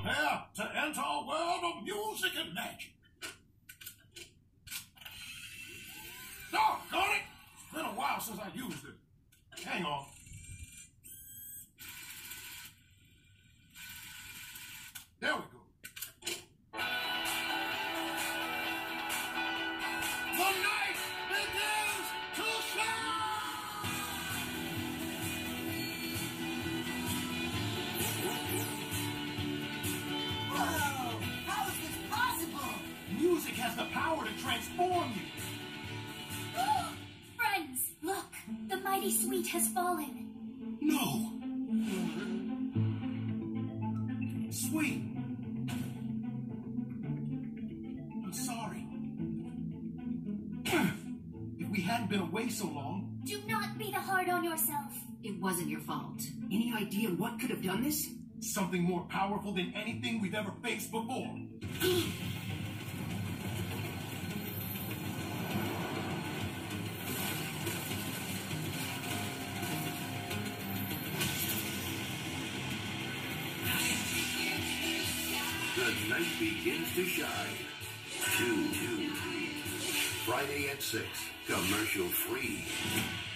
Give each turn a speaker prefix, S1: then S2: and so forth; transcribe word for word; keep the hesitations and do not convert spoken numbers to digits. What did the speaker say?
S1: Prepare to enter a world of music and magic. Doggone it! It's been a while since I used it. Hang on. There we go. The night begins to shine!
S2: Whoa! How is this possible?
S1: Music has the power to transform you.
S3: Friends, look! The mighty sweet has fallen.
S1: No. Sweet. I'm sorry. If we hadn't been away so long...
S3: Do not be hard on yourself.
S2: It wasn't your fault. Any idea what could have done this?
S1: Something more powerful than anything we've ever faced before.
S4: The night begins to shine. Two, two, Friday at six, commercial free.